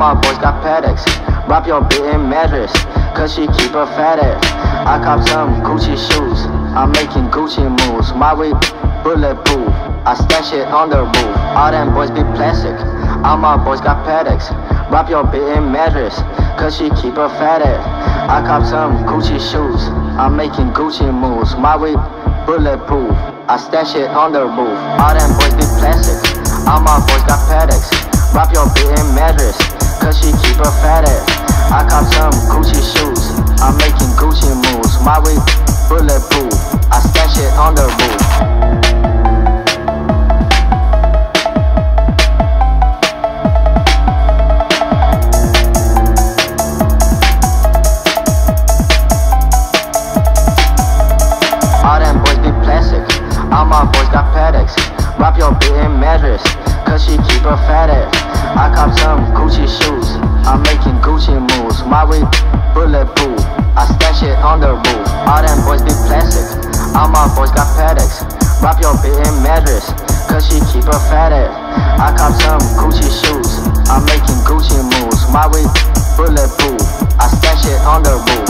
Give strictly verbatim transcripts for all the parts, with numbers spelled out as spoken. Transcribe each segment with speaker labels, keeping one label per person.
Speaker 1: my boys got paddocks. Wrap your bitch in mattress, cause she keep her fatty. I cop some Gucci shoes, I'm making Gucci moves. My weed bulletproof, I stash it on the roof. All them boys be plastic, all my boys got paddocks. Wrap your bitch in mattress, cause she keep her fatty. I cop some Gucci shoes, I'm making Gucci moves. My weed bulletproof, I stash it on the roof. All them boys be plastic, all my boys got paddocks. Wrap your bitch in mattress, cause she keep her fatty. I cop some Gucci shoes, I'm making Gucci moves. My weed bulletproof, I stash it on the roof. All them boys be plastic, all my boys got paddocks. Wrap your bitch in mattress, cause she keep her fatty. I cop some Gucci shoes, I'm making Gucci moves. My weed bulletproof, I stash it on the roof. All them boys be plastic, all my boys got paddocks. Wrap your bitch in mattress, cause she keep her fatty. I cop some Gucci shoes, I'm making Gucci moves. My weed bulletproof, I stash it on the roof.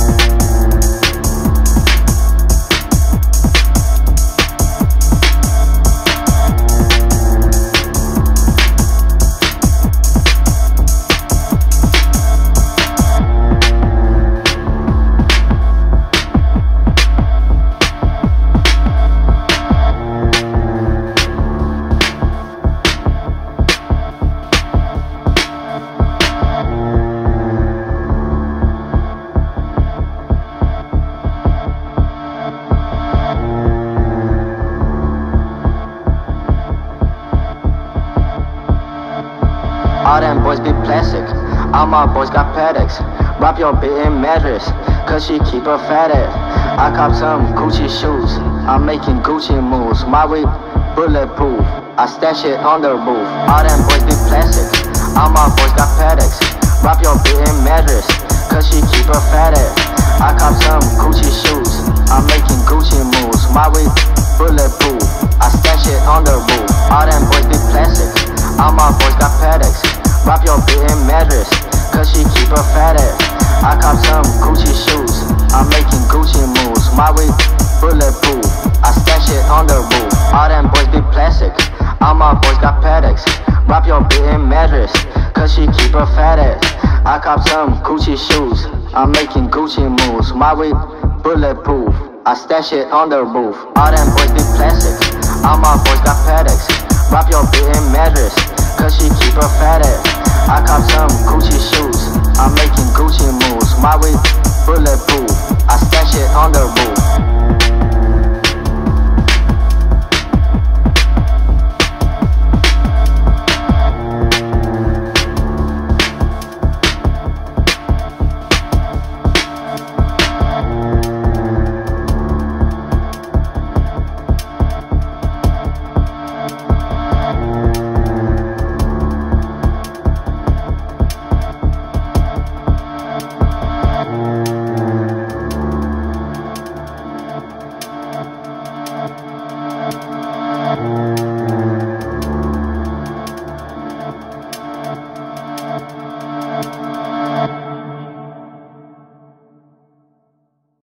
Speaker 1: All them boys be plastic, all my boys got paddocks. Wrap your bitch in mattress, cause she keep her fatty. I cop some Gucci shoes, I'm making Gucci moves. My weed bulletproof, I stash it on the roof. All them boys be plastic, all my boys got paddocks. Wrap your bitch in mattress, cause she keep her fatty. I cop some Gucci shoes, I'm making Gucci moves. My weed bulletproof, I stash it on the roof. All them boys be plastic, all my boys got paddocks. Wrap your bitch in mattress, cause she keep her fatty. I cop some Gucci shoes, I'm making Gucci moves. My weed bulletproof, I stash it on the roof. All them boys be plastic, all my boys got paddocks. Wrap your bitch in mattress, cause she keep her fatty. I cop some Gucci shoes, I'm making Gucci moves. My weed bulletproof, I stash it on the roof. All them boys be plastic, all my boys got paddocks. Wrap your bitch in mattress, cause she keep her fatty. I cop some Gucci shoes, I'm making Gucci moves. My weed bulletproof, I stash it on the roof.